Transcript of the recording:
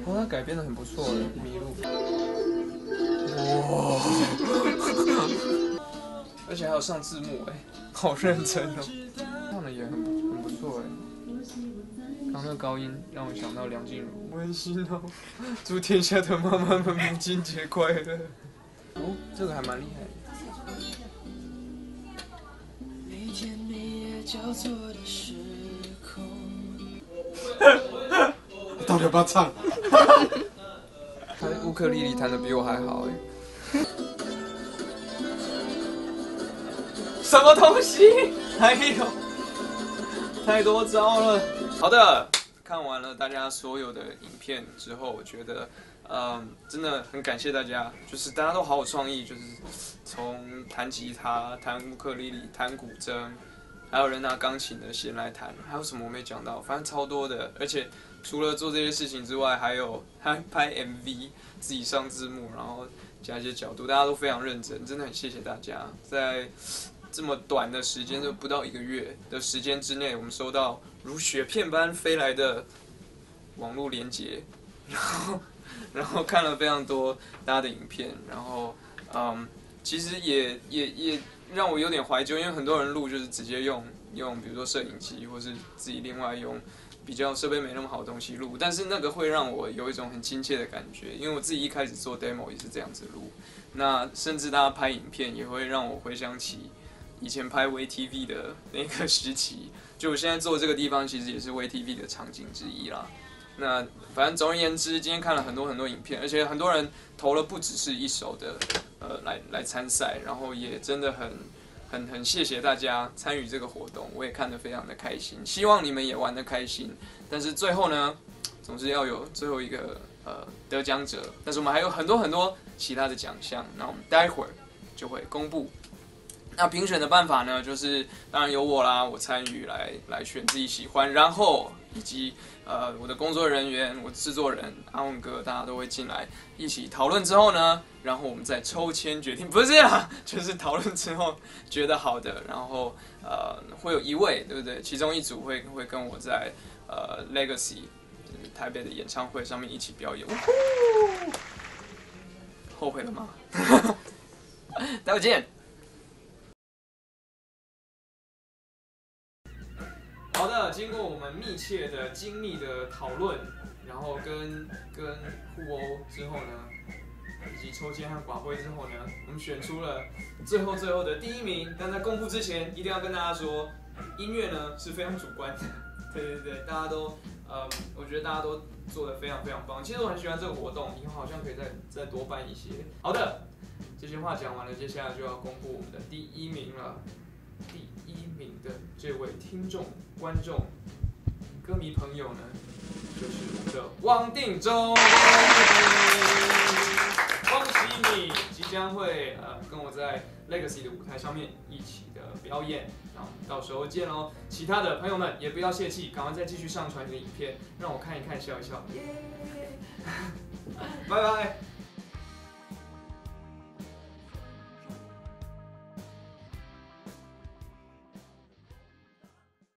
哦，它改编的很不错的，麋鹿。哇！而且还有上字幕哎，好认真哦。唱的也很不错哎。刚那个高音让我想到梁静茹，温馨哦，祝天下的妈妈们母亲节快乐。哦，这个还蛮厉害的。 到底要不要唱？ 他乌克丽丽弹的比我还好哎。什么东西？还有，太多招了。好的，看完了大家所有的影片之后，我觉得，真的很感谢大家，就是大家都好有创意，就是从弹吉他、弹乌克丽丽、弹古筝，还有人拿钢琴的弦来弹，还有什么我没讲到，反正超多的。而且除了做这些事情之外，还有拍 MV， 自己上字幕，然后加一些角度，大家都非常认真，真的很谢谢大家。在这么短的时间，就不到1个月的时间之内，我们收到如雪片般飞来的网络连结，然后看了非常多大家的影片，然后其实也让我有点怀旧，因为很多人录就是直接用比如说摄影机，或是自己另外用比较设备没那么好的东西录，但是那个会让我有一种很亲切的感觉，因为我自己一开始做 demo 也是这样子录，那甚至大家拍影片也会让我回想起以前拍 VTV 的那个时期，就我现在坐这个地方其实也是 VTV 的场景之一啦。那反正总而言之，今天看了很多影片，而且很多人投了不只是一首的来参赛，然后也真的很谢谢大家参与这个活动，我也看得非常的开心，希望你们也玩得开心。但是最后呢，总是要有最后一个得奖者，但是我们还有很多其他的奖项，那我们待会儿就会公布。那评选的办法呢，就是当然由我啦，我参与来选自己喜欢，然后以及我的工作人员、我的制作人阿文哥，大家都会进来一起讨论之后呢，然后我们再抽签决定，不是啊，就是讨论之后觉得好的，然后会有1位，对不对？其中一组会跟我在Legacy 就是台北的演唱会上面一起表演。后悔了吗？待会见。好的，经过我们密切的、精密的讨论，然后跟互殴之后呢，以及抽签和寡杯之后呢，我们选出了最后的第1名。但在公布之前，一定要跟大家说，音乐呢是非常主观的。对，大家都我觉得大家都做得非常棒。其实我很喜欢这个活动，以后好像可以再多办一些。好的，这些话讲完了，接下来就要公布我们的第1名了。第1名的这位听众、观众、歌迷朋友呢，就是我们的汪定中，恭喜你即将会跟我在 Legacy 的舞台上面一起的表演，然后到时候见喽。其他的朋友们也不要泄气，赶快再继续上传你的影片，让我看一看笑一笑，耶！拜拜。